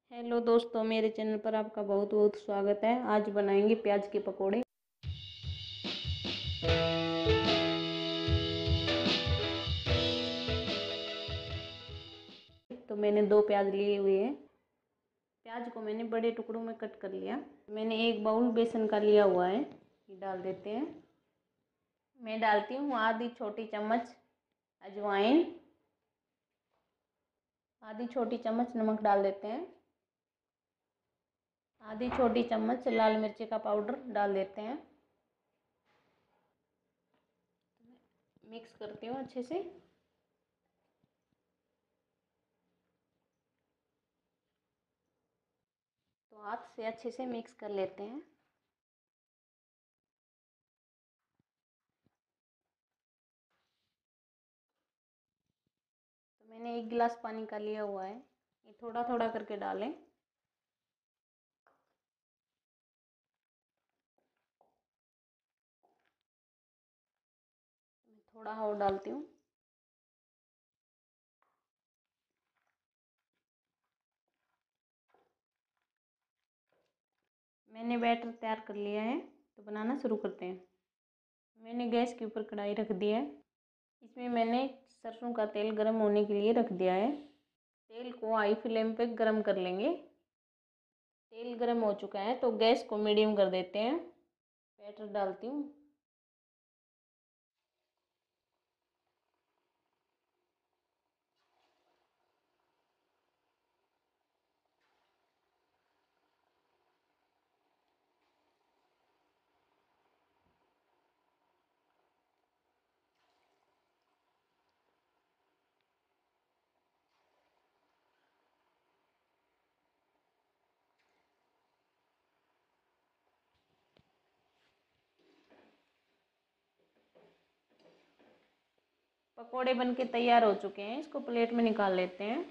Hello दोस्तों, मेरे channel पर आपका बहुत बहुत स्वागत है। आज बनाएंगे प्याज के पकोड़े। तो मैंने 2 प्याज लिए हुए हैं। प्याज को मैंने बड़े टुकड़ों में कट कर लिया। मैंने 1 बाउल बेसन का लिया हुआ है, ये डाल देते हैं। मैं डालती हूँ आधी छोटी चम्मच अजवाइन, आधी छोटी चम्मच नमक डाल देते हैं, आधी छोटी चम्मच लाल मिर्ची का पाउडर डाल देते हैं। मिक्स करती हूँ अच्छे से। तो हाथ से अच्छे से मिक्स कर लेते हैं। तो मैंने 1 गिलास पानी का लिया हुआ है, ये थोड़ा थोड़ा करके डालें। मैं थोड़ा और डालती हूँ। मैंने बैटर तैयार कर लिया है, तो बनाना शुरू करते हैं। मैंने गैस के ऊपर कढ़ाई रख दी है। इसमें मैंने सरसों का तेल गर्म होने के लिए रख दिया है। तेल को हाई फ्लेम पे गर्म कर लेंगे। तेल गर्म हो चुका है तो गैस को मीडियम कर देते हैं। बैटर डालती हूँ। पकोड़े बनके तैयार हो चुके हैं, इसको प्लेट में निकाल लेते हैं।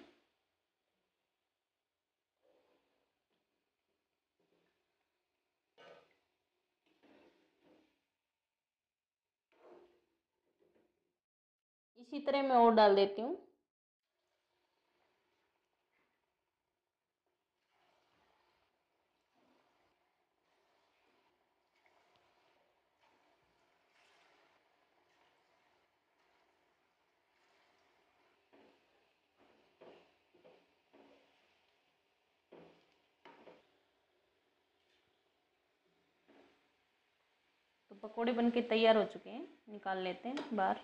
इसी तरह मैं और डाल देती हूँ। तो पकोड़े बनके तैयार हो चुके हैं, निकाल लेते हैं बाहर।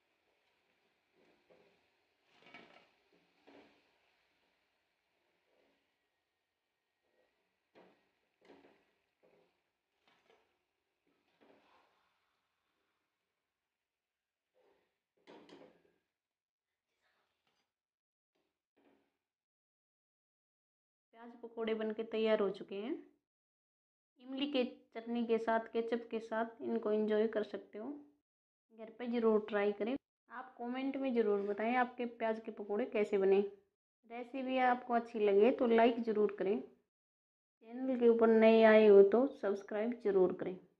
प्याज पकोड़े बनके तैयार हो चुके हैं। इमली के चटनी के साथ, केचप के साथ इनको एंजॉय कर सकते हो। घर पे ज़रूर ट्राई करें। आप कमेंट में ज़रूर बताएं आपके प्याज के पकोड़े कैसे बने। रेसिपी आपको अच्छी लगे तो लाइक ज़रूर करें। चैनल के ऊपर नए आए हो तो सब्सक्राइब ज़रूर करें।